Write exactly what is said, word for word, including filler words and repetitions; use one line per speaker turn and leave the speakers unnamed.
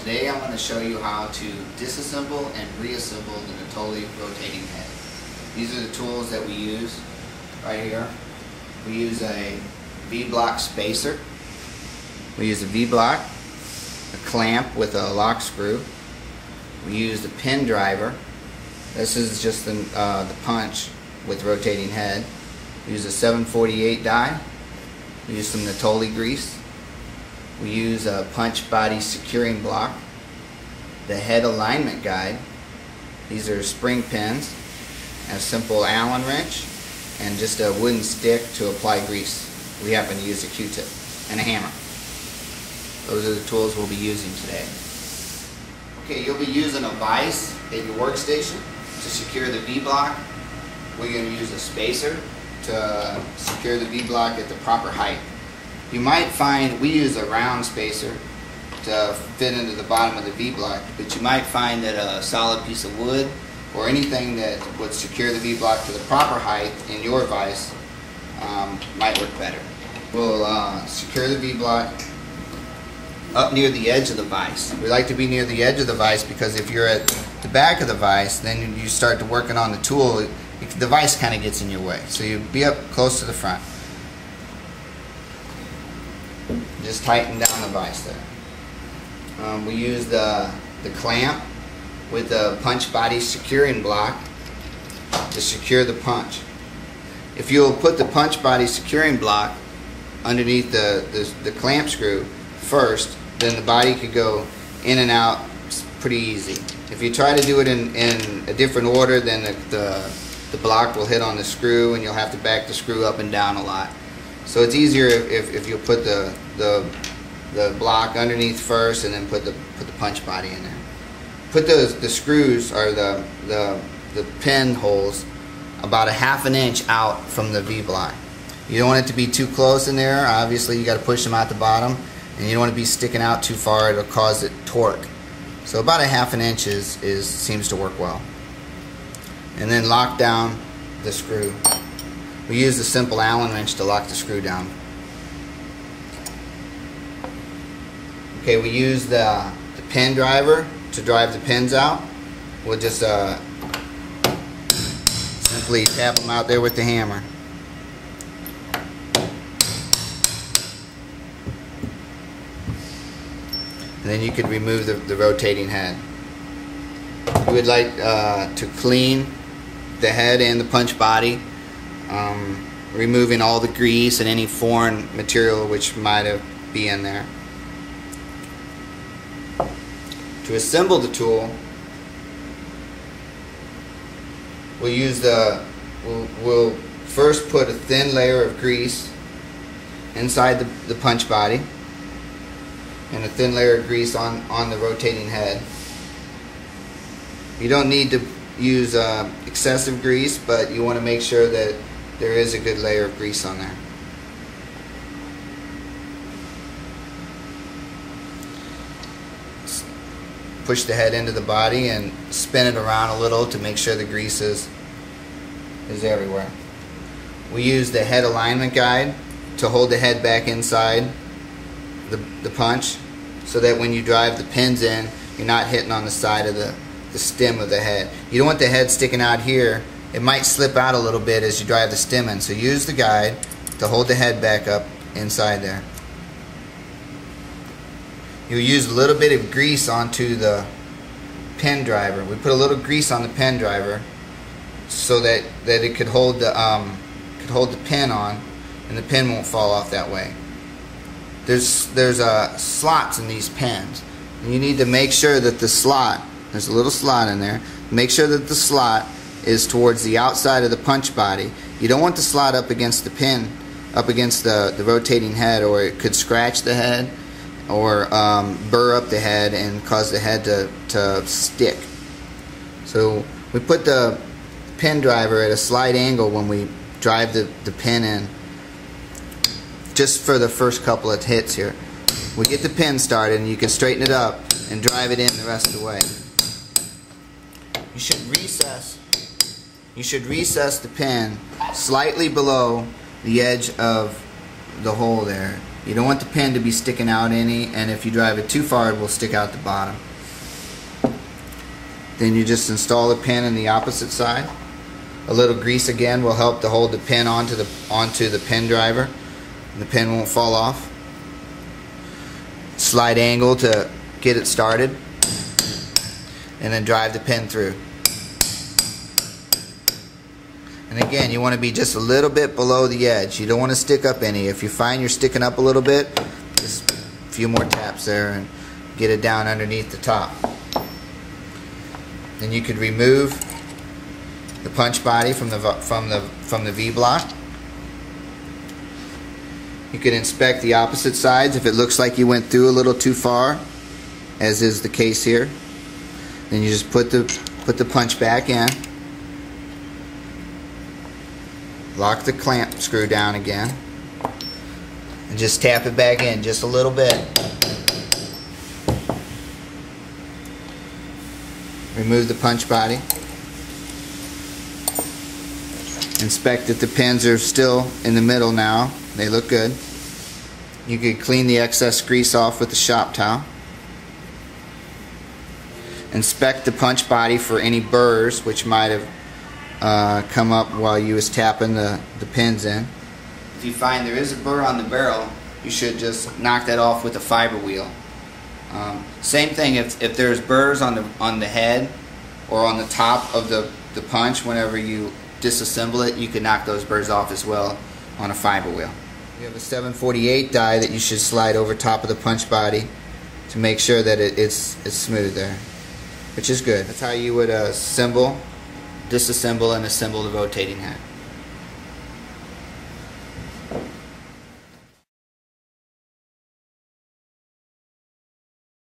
Today I'm going to show you how to disassemble and reassemble the Natoli rotating head. These are the tools that we use right here. We use a V-block spacer. We use a V-block, a clamp with a lock screw. We use the pin driver. This is just the, uh, the punch with rotating head. We use a seven forty-eight die. We use some Natoli grease. We use a punch body securing block, the head alignment guide. These are spring pins, a simple Allen wrench, and just a wooden stick to apply grease. We happen to use a Q-tip and a hammer. Those are the tools we'll be using today. Okay, you'll be using a vise at your workstation to secure the V-block. We're going to use a spacer to secure the V-block at the proper height. You might find, we use a round spacer to fit into the bottom of the V-block, but you might find that a solid piece of wood or anything that would secure the V-block to the proper height in your vise um, might work better. We'll uh, secure the V-block up near the edge of the vise. We like to be near the edge of the vise because if you're at the back of the vise, then you start to working on the tool, the vise kind of gets in your way. So you be up close to the front. Just tighten down the vise there. Um, we use the, the clamp with the punch body securing block to secure the punch. If you'll put the punch body securing block underneath the, the, the clamp screw first, then the body could go in and out pretty easy. If you try to do it in, in a different order, then the, the, the block will hit on the screw and you'll have to back the screw up and down a lot. So it's easier if, if, if you put the, the the block underneath first and then put the put the punch body in there. Put the the screws or the the the pin holes about a half an inch out from the V block. You don't want it to be too close in there. Obviously, you got to push them out the bottom, and you don't want to be sticking out too far. It'll cause it torque. So about a half an inch is, is seems to work well. And then lock down the screw. We use a simple Allen wrench to lock the screw down. Okay, we use the, the pin driver to drive the pins out. We'll just uh, simply tap them out there with the hammer. And then you could remove the, the rotating head. You would like uh, to clean the head and the punch body, um, removing all the grease and any foreign material which might have be in there. To assemble the tool, we'll use the we'll, we'll first put a thin layer of grease inside the, the punch body and a thin layer of grease on, on the rotating head. You don't need to use uh, excessive grease, but you want to make sure that there is a good layer of grease on there. Push the head into the body and spin it around a little to make sure the grease is, is everywhere. We use the head alignment guide to hold the head back inside the, the punch so that when you drive the pins in, you're not hitting on the side of the, the stem of the head. You don't want the head sticking out here. It might slip out a little bit as you drive the stem in. So use the guide to hold the head back up inside there. You'll use a little bit of grease onto the pin driver. We put a little grease on the pin driver so that, that it could hold the um, could hold the pin on, and the pin won't fall off that way. There's there's uh, slots in these pins, and you need to make sure that the slot, there's a little slot in there. Make sure that the slot is towards the outside of the punch body. You don't want the slot up against the pin, up against the the rotating head, or it could scratch the head or um, burr up the head and cause the head to, to stick. So we put the pin driver at a slight angle when we drive the, the pin in, just for the first couple of hits here. We get the pin started and you can straighten it up and drive it in the rest of the way. You should recess, you should recess the pin slightly below the edge of the hole there. You don't want the pin to be sticking out any, and if you drive it too far it will stick out the bottom. Then you just install the pin in the opposite side. A little grease again will help to hold the pin onto the onto the pin driver, and the pin won't fall off. Slide angle to get it started, and then drive the pin through. And again, you want to be just a little bit below the edge. You don't want to stick up any. If you find you're sticking up a little bit, just a few more taps there and get it down underneath the top. Then you could remove the punch body from the from the from the V-block. You could inspect the opposite sides if it looks like you went through a little too far, as is the case here. Then you just put the put the punch back in. Lock the clamp screw down again, and just tap it back in just a little bit. Remove the punch body. Inspect that the pins are still in the middle now. They look good. You could clean the excess grease off with a shop towel. Inspect the punch body for any burrs which might have uh, come up while you was tapping the, the pins in. If you find there is a burr on the barrel, you should just knock that off with a fiber wheel. Um, same thing if, if there's burrs on the on the head or on the top of the, the punch, whenever you disassemble it, you can knock those burrs off as well on a fiber wheel. You have a seven forty-eight die that you should slide over top of the punch body to make sure that it, it's, it's smooth there, which is good. That's how you would uh, assemble, disassemble, and assemble the rotating head.